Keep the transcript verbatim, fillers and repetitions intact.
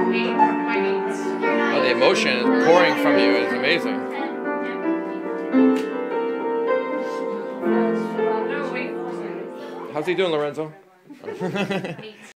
Oh, the emotion is pouring from you is amazing. How's he doing, Lorenzo?